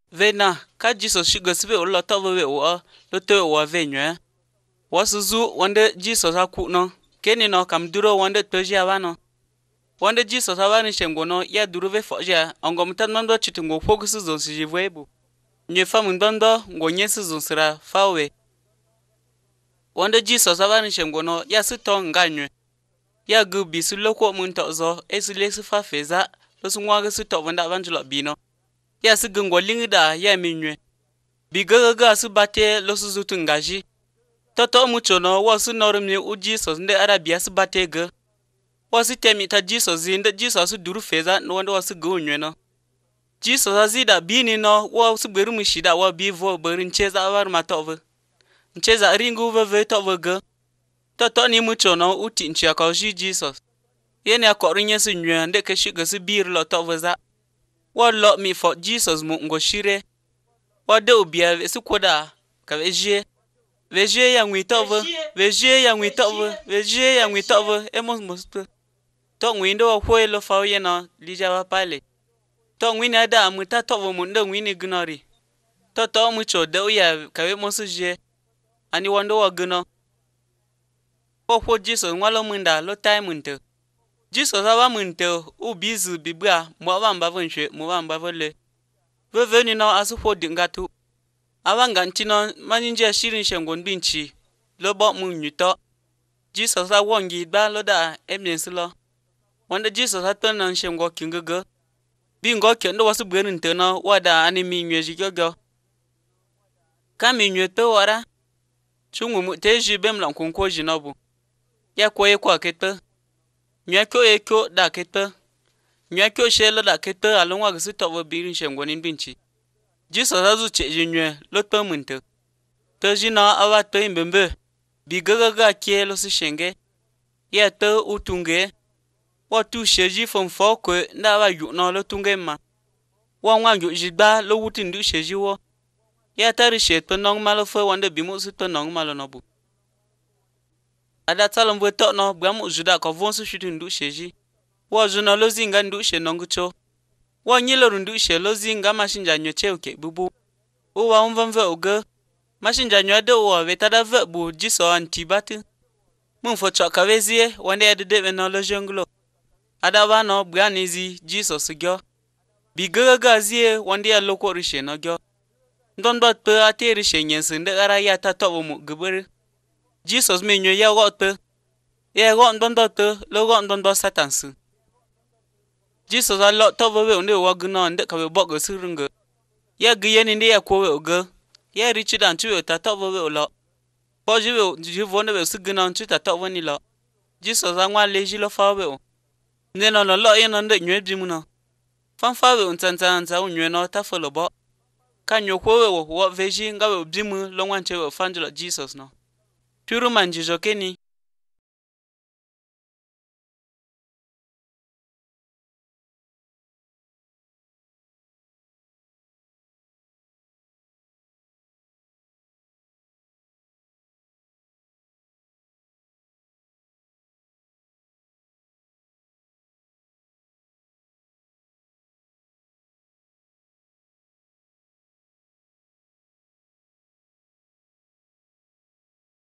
Về na, các Jesus shiga sibe ulo tawo we wa lo te wa ve nywe. Wasuzu wande Jesus aku no. Keni no kam duro wande toji awano. Wande Jesus awani shengo no ya duro ve foja ongo mtan mando chitungo fokusu zonsi jivwebu. Nye famu ndondo ngo nyesi zonsira fawe. Wande Jesus awani shengo no ya sito nganywe. Ya gu bisu loko munto zo esi lesu fa feza lo sungwa sito wanda vanjulo bino. Ya si gungo lingida ya minywe. Bigaga su bate lo su zutu ngaji. Toto mucho no wasu normi u Jesus nde Arabia su bate ge. Wasu temi ta Jesus zinde Jesus su duru feza no wanda wasu gu nywe no. Jesus azida bini no wasu beru mishida wa bivo beru ncheza awar matove. Ncheza ringu veve tove ge. Toto ni mucho no uti nchia kauji Jesus. Yene akorinye su nywe nde keshiga su bir lo tove za. Wa lo mi fo Jesus mu ngo shire. Wa de ubia ve su koda ka veje. Veje ya ngwitove, veje ya ngwitove, veje ya ngwitove emos mustu. To ngwindo wa kwe lo fa ye no lija wa pale. To ngwini ada amuta tovo mu ndo ngwini gnori. To mucho de uya ka we mosu je. Ani wando wa gno. Ko Jesus ngwalo munda lo time nte. Jesus awa munte ubizu bibwa mwabamba vonshwe mwabamba vole. Veveni no asu dingatu. Awa ngantino maninje shirin shengo ndinchi. Lobo munyuto. Jesus awongi ba loda emyenslo. Wanda Jesus atona shengo kingugo. Bingo kendo wasu bweninte no wada animi nyeji gogo. Kami nyeto wara. Chungu muteji bemla nkunko jinobu. Ya koye kwa keto. Nyako eko da kete. Nyako shelo da kete alongwa gisi tobo birin shengo nindinchi. Jesus azu cheje nywe loto munte. Toji na awa to imbembe. Bigaga kie lo si shenge. Ya to utunge. Watu sheji fomfo kwe nda awa yu no lo tunge ma. Wangwa yu jidba lo wutindu sheji wo. Ya tari she to nong malo fwe wande bimu su to nong malo nobu. Ada talon vwe to no bwamu juda ko vonsu shutu ndu sheji. Wa juna lo zinga ndu she nongucho. Wa nyilo rundu she lo zinga mashinja nyoche uke bubu. Uwa umvamve uge. Mashinja nywade uwa vetada vebu jiso antibati. Mumfo choka wezie wande edede no lo jonglo. Ada wano bwanizi jiso sugyo. Bigaga zie wande ya loko rishe no gyo. Ndondo pe ate rishe nyensi nde ara ya tatobo mu gubere. Jesus menyo ya wote. Ya go ndondo te lo go ndondo satansu. Jesus a lot tobo we onde wagno nde ka we bogo surunga. Ya giye ndi ya ko we oga. Ya richi dan tu ta tobo we lo. Poji we jivo ne we sugna ntu ta tobo ni lo. Jesus a nwa leji lo fa we o. Ne no lo ye no nde nwe bimu no. Fanfa we ntanta unwe no ta folo bo. Ka nyoko we wo veji nga we bimu lo nwanche we fanjula Jesus no. Turu manjijo keni.